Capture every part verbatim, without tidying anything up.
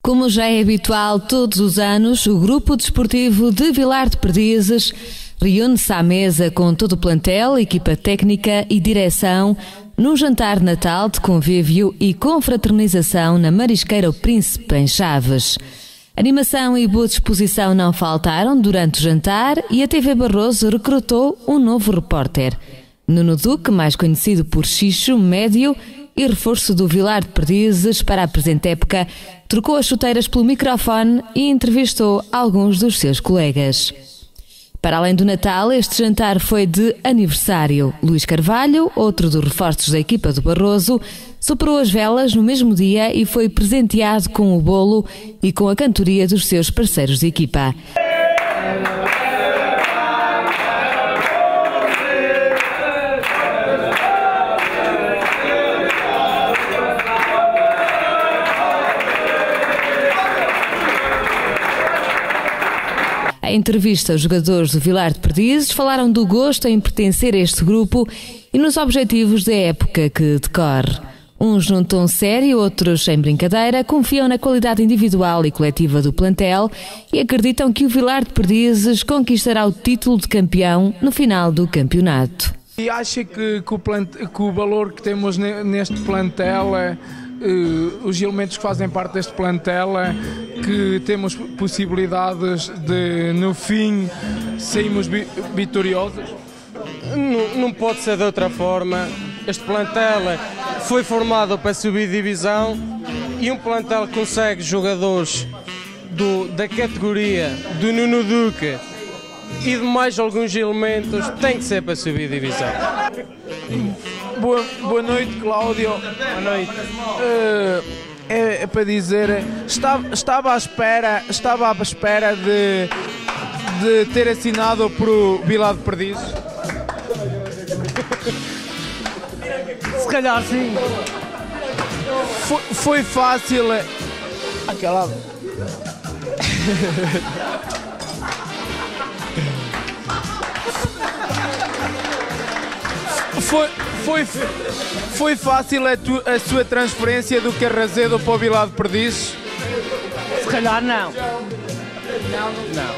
Como já é habitual todos os anos, o Grupo Desportivo de Vilar de Perdizes reúne-se à mesa com todo o plantel, equipa técnica e direção num jantar de Natal de convívio e confraternização na Marisqueira O Príncipe, em Chaves. Animação e boa disposição não faltaram durante o jantar e a T V Barroso recrutou um novo repórter. Nuno Duque, mais conhecido por Xixo, médio e reforço do Vilar de Perdizes para a presente época, trocou as chuteiras pelo microfone e entrevistou alguns dos seus colegas. Para além do Natal, este jantar foi de aniversário. Luís Carvalho, outro dos reforços da equipa do Barroso, soprou as velas no mesmo dia e foi presenteado com o bolo e com a cantoria dos seus parceiros de equipa. Em entrevista, os jogadores do Vilar de Perdizes falaram do gosto em pertencer a este grupo e nos objetivos da época que decorre. Uns num tom sério, outros sem brincadeira, confiam na qualidade individual e coletiva do plantel e acreditam que o Vilar de Perdizes conquistará o título de campeão no final do campeonato. E acha que, que, o, plant, que o valor que temos neste plantel é... Uh, os elementos que fazem parte deste plantel, que temos possibilidades de, no fim, sairmos vitoriosos? Não, não pode ser de outra forma. Este plantel foi formado para subir divisão e um plantel que consegue jogadores do, da categoria do Nuno Duque e de mais alguns elementos, tem que ser para subir divisão. Boa, boa noite, Cláudio. Boa noite. Uh, é, é para dizer, estava, estava à espera, estava à espera de, de ter assinado para o Vilar de Perdizes? Se calhar sim. Foi, foi fácil. Aquela. Foi, foi, foi fácil a, tu, a sua transferência do Carrazedo para o Vilar de Perdizes? Se calhar não. Não? Não.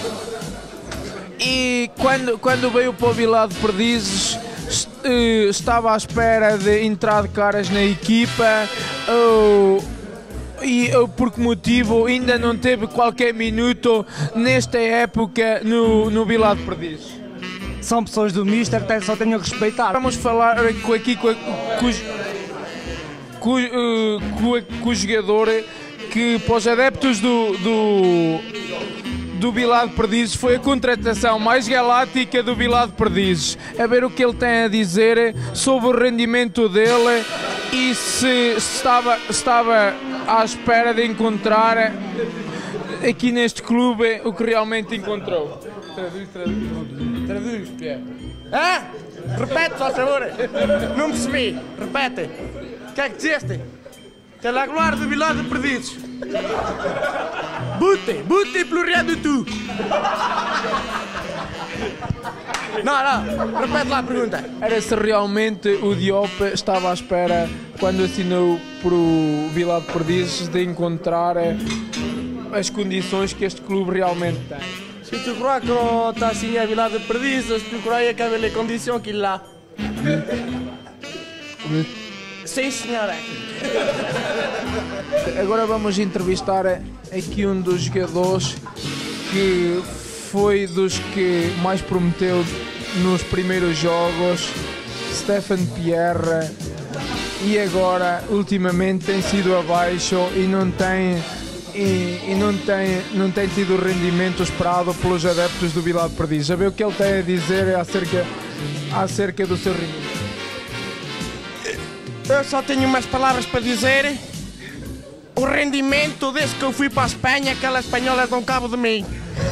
E quando, quando veio para o Vilar de Perdizes, estava à espera de entrar de caras na equipa ou, e, ou por que motivo ainda não teve qualquer minuto nesta época no, no Vilar de Perdizes? São pessoas do Mister, só tenho a respeitar. Vamos falar aqui com, com, com, com, com o jogador que, para os adeptos do, do, do Vilar de Perdizes, foi a contratação mais galáctica do Vilar de Perdizes. A ver o que ele tem a dizer sobre o rendimento dele e se estava, estava à espera de encontrar aqui neste clube o que realmente encontrou. Traduz, traduz. Traduz, Pierre. Ah? Repete, só favor. Não percebi. Repete. O que é que disseste? Que é a glória do Vilar de Perdizes. Bute, bute pelo rien de tu. Não, não. Repete lá a pergunta. Era se realmente o Diop estava à espera, quando assinou para o Vilar de Perdizes, de encontrar as condições que este clube realmente tem. Si tu crois qu'on t'a signé à Vilar de Perdizes, tu croyais qu'avec les conditions qu'il a. Sim, senhora. Agora vamos entrevistar aqui um dos jogadores que foi dos que mais prometeu nos primeiros jogos, Stéphane Pierre, e agora ultimamente tem sido abaixo e não tem E, e não, tem, não tem tido o rendimento esperado pelos adeptos do Vilar de Perdizes. A ver o que ele tem a dizer acerca, acerca do seu rendimento. Eu só tenho umas palavras para dizer. O rendimento, desde que eu fui para a Espanha, aquelas espanholas dão cabo de mim.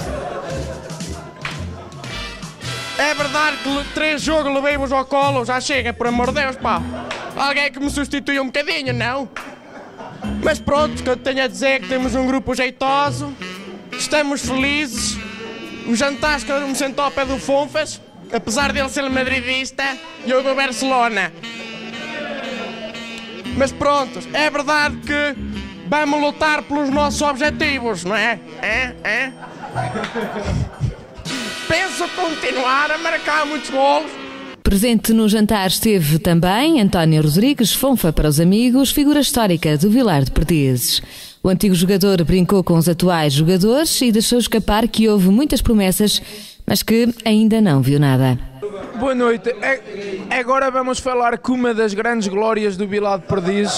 É verdade que três jogos levei-vos ao colo, já chega, por amor de Deus, pá. Alguém que me substitua um bocadinho, não? Mas pronto, o que eu tenho a dizer é que temos um grupo jeitoso, estamos felizes, o jantar que eu me sentou ao pé do Fonfas, apesar dele ser madridista, e eu do Barcelona. Mas pronto, é verdade que vamos lutar pelos nossos objetivos, não é? É? É? Penso continuar a marcar muitos golos. Presente no jantar esteve também António Rodrigues, Fonfa para os amigos, figura histórica do Vilar de Perdizes. O antigo jogador brincou com os atuais jogadores e deixou escapar que houve muitas promessas, mas que ainda não viu nada. Boa noite. Agora vamos falar com uma das grandes glórias do Vilar de Perdizes,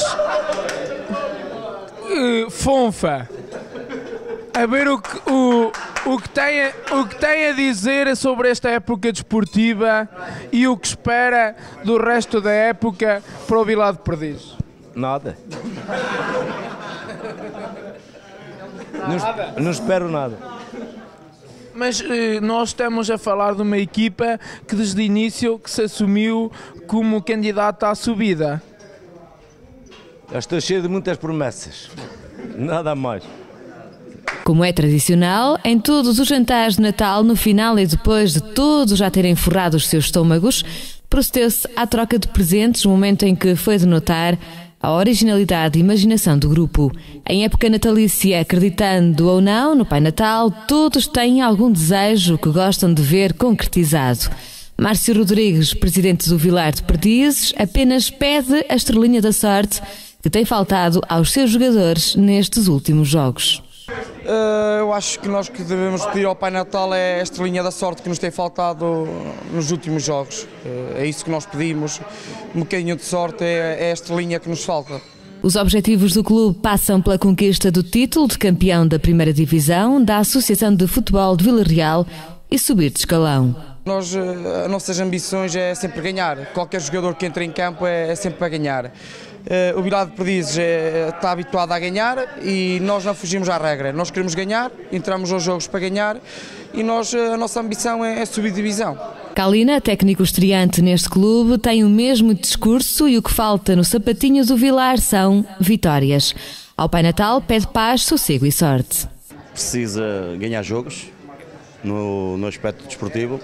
uh, Fonfa. A ver o que, o, o, que tem, o que tem a dizer sobre esta época desportiva e o que espera do resto da época para o Vilar de Perdizes. Nada. Não, não espero nada. Mas eh, nós estamos a falar de uma equipa que desde o início que se assumiu como candidata à subida. Eu estou cheio de muitas promessas. Nada mais. Como é tradicional, em todos os jantares de Natal, no final e depois de todos já terem forrado os seus estômagos, procedeu-se à troca de presentes, no momento em que foi de notar a originalidade e imaginação do grupo. Em época natalícia, acreditando ou não no Pai Natal, todos têm algum desejo que gostam de ver concretizado. Márcio Rodrigues, presidente do Vilar de Perdizes, apenas pede a estrelinha da sorte que tem faltado aos seus jogadores nestes últimos jogos. Uh, eu acho que nós que devemos pedir ao Pai Natal é a estrelinha da sorte que nos tem faltado nos últimos jogos. Uh, é isso que nós pedimos, um bocadinho de sorte é, é a estrelinha que nos falta. Os objetivos do clube passam pela conquista do título de campeão da primeira divisão da Associação de Futebol de Vila Real e subir de escalão. Nós, as nossas ambições é sempre ganhar, qualquer jogador que entra em campo é, é sempre para ganhar. Uh, o Vilar de Perdizes é, está habituado a ganhar e nós não fugimos à regra. Nós queremos ganhar, entramos aos jogos para ganhar e nós, a nossa ambição é, é subir divisão. Calina, técnico estreante neste clube, tem o mesmo discurso e o que falta no sapatinho do Vilar são vitórias. Ao Pai Natal pede paz, sossego e sorte. Precisa ganhar jogos no, no aspecto desportivo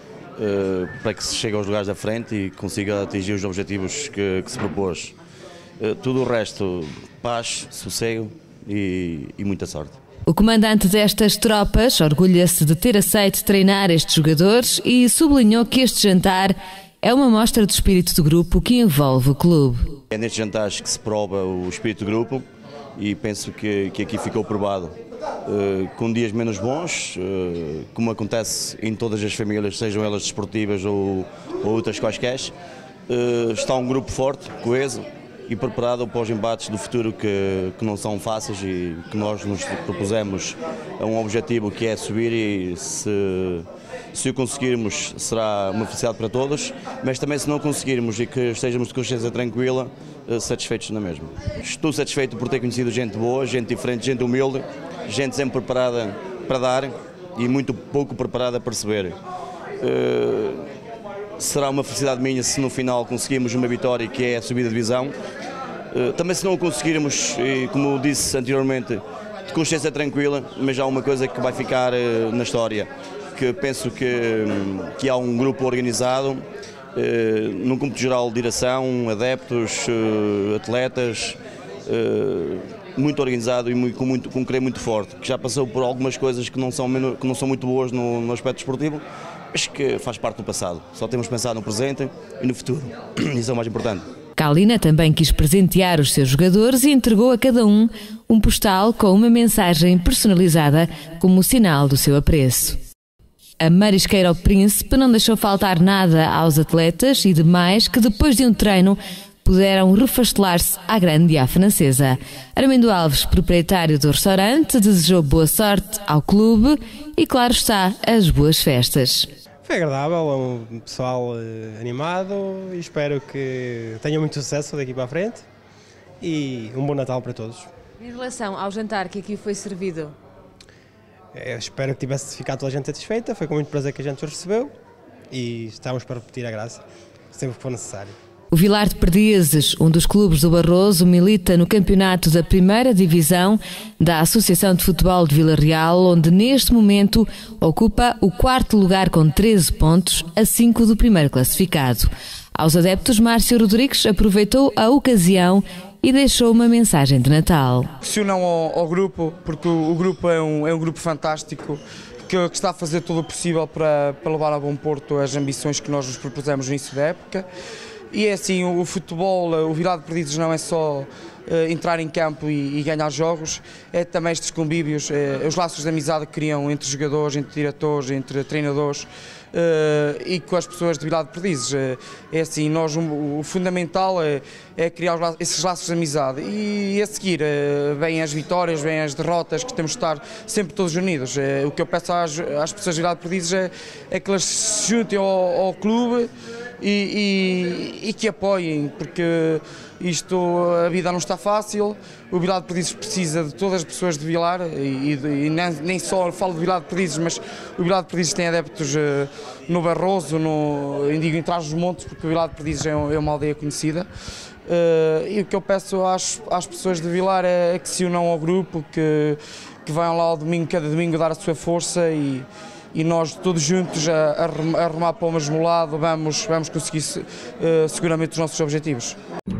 uh, para que se chegue aos lugares da frente e consiga atingir os objetivos que, que se propôs. Tudo o resto, paz, sossego e, e muita sorte. O comandante destas tropas orgulha-se de ter aceito treinar estes jogadores e sublinhou que este jantar é uma mostra do espírito do grupo que envolve o clube. É nestes jantares que se prova o espírito do grupo e penso que, que aqui ficou provado. Uh, com dias menos bons, uh, como acontece em todas as famílias, sejam elas desportivas ou, ou outras quaisquer, uh, está um grupo forte, coeso e preparado para os embates do futuro que, que não são fáceis e que nós nos propusemos a um objetivo que é subir e se, se o conseguirmos será uma felicidade para todos, mas também se não conseguirmos e que estejamos de consciência tranquila, satisfeitos na mesma. Estou satisfeito por ter conhecido gente boa, gente diferente, gente humilde, gente sempre preparada para dar e muito pouco preparada para receber. Uh, será uma felicidade minha se no final conseguirmos uma vitória que é a subida de divisão. Uh, também se não o conseguirmos, e como disse anteriormente, de consciência tranquila, mas há uma coisa que vai ficar uh, na história, que penso que, que há um grupo organizado, uh, num cômputo geral de direção, adeptos, uh, atletas, uh, muito organizado e muito, com, muito, com um querer muito forte, que já passou por algumas coisas que não são, que não são muito boas no, no aspecto desportivo, mas que faz parte do passado. Só temos que pensar no presente e no futuro. Isso é o mais importante. Calina também quis presentear os seus jogadores e entregou a cada um um postal com uma mensagem personalizada como sinal do seu apreço. A marisqueira ao Príncipe não deixou faltar nada aos atletas e demais que depois de um treino puderam refastelar-se à grande à francesa. Armindo Alves, proprietário do restaurante, desejou boa sorte ao clube e, claro está, as boas festas. Foi agradável, um pessoal animado e espero que tenham muito sucesso daqui para a frente e um bom Natal para todos. Em relação ao jantar que aqui foi servido? Eu espero que tivesse ficado toda a gente satisfeita, foi com muito prazer que a gente os recebeu e estamos para repetir a graça, sempre que for necessário. O Vilar de Perdizes, um dos clubes do Barroso, milita no campeonato da primeira divisão da Associação de Futebol de Vila Real, onde neste momento ocupa o quarto lugar com treze pontos, a cinco do primeiro classificado. Aos adeptos, Márcio Rodrigues aproveitou a ocasião e deixou uma mensagem de Natal. Se unam ao, ao grupo, porque o, o grupo é um, é um grupo fantástico, que, que está a fazer tudo o possível para, para levar a bom porto as ambições que nós nos propusemos no início da época. E é assim, o, o futebol, o Vilar de Perdizes não é só Uh, entrar em campo e, e ganhar jogos, é também estes convívios, uh, os laços de amizade que criam entre jogadores, entre diretores, entre treinadores uh, e com as pessoas de Vilar de Perdizes. Uh, é assim, nós, um, o fundamental é, é criar os laços, esses laços de amizade e a seguir uh, vêm as vitórias, vêm as derrotas, que temos de estar sempre todos unidos. Uh, o que eu peço às, às pessoas de Vilar de Perdizes é, é que elas se juntem ao, ao clube e, e, e que apoiem, porque isto, a vida não está fácil, o Vilar de Perdizes precisa de todas as pessoas de Vilar e, e, e nem, nem só falo de Vilar de Perdizes, mas o Vilar de Perdizes tem adeptos uh, no Barroso, no, digo em Trás-os-Montes, porque o Vilar de Perdizes é, é uma aldeia conhecida. Uh, e o que eu peço às, às pessoas de Vilar é, é que se unam ao grupo, que, que venham lá ao domingo, cada domingo dar a sua força e, e nós todos juntos a, a remar para o mesmo lado vamos, vamos conseguir uh, seguramente os nossos objetivos.